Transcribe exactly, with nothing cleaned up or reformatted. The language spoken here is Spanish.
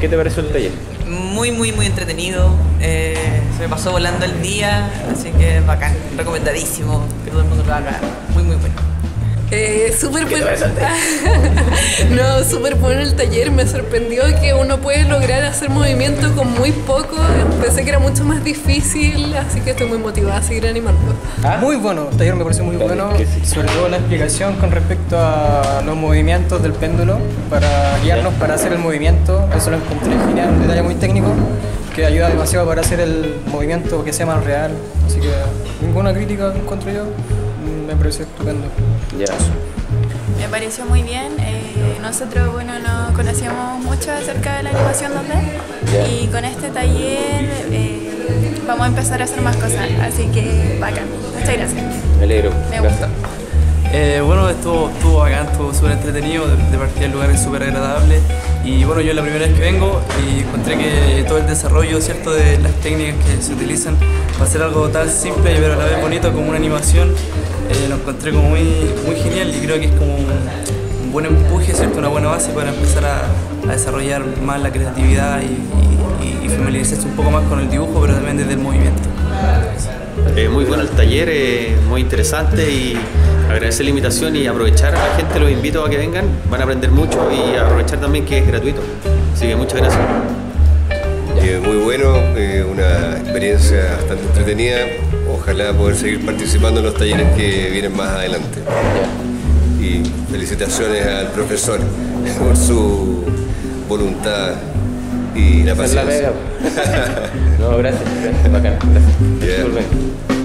¿Qué te pareció el taller? Muy, muy, muy entretenido. Eh, se me pasó volando el día, así que bacán, recomendadísimo, que todo el mundo lo haga. Muy, muy bueno. Eh, súper bueno. No, súper bueno el taller. Me sorprendió que uno puede lograr hacer movimiento con muy poco. Pensé que era mucho más difícil, así que estoy muy motivada a seguir animando. ¿Ah? Muy bueno, el taller me pareció muy bueno, sí. Sobre todo la explicación con respecto a los movimientos del péndulo para guiarnos para hacer el movimiento. Eso lo encontré genial, un detalle muy técnico que ayuda demasiado para hacer el movimiento que sea más real. Así que ninguna crítica que encuentro yo. Me pareció estupendo. Ya. Me pareció muy bien. Eh, nosotros, bueno, no conocíamos mucho acerca de la animación dos D y con este taller eh, vamos a empezar a hacer más cosas, así que bacán. Muchas gracias. Me alegro. Me gusta. Eh, bueno, estuvo, estuvo bacán, estuvo súper entretenido, de, de partida el lugar es súper agradable y bueno, yo es la primera vez que vengo y encontré que todo el desarrollo, ¿cierto?, de las técnicas que se utilizan para hacer algo tan simple pero a la vez bonito como una animación, eh, lo encontré como muy, muy genial y creo que es como un, un buen empuje, ¿cierto?, una buena base para empezar a, a desarrollar más la creatividad y, y, y familiarizarse un poco más con el dibujo, pero también desde el movimiento. Eh, muy bueno el taller, eh, muy interesante y agradecer la invitación y aprovechar a la gente, los invito a que vengan, van a aprender mucho y aprovechar también que es gratuito. Así que muchas gracias. Eh, muy bueno, eh, una experiencia bastante entretenida, ojalá poder seguir participando en los talleres que vienen más adelante. Y felicitaciones al profesor por su voluntad y la paciencia. No, gracias, gracias, bacán, gracias. Yeah.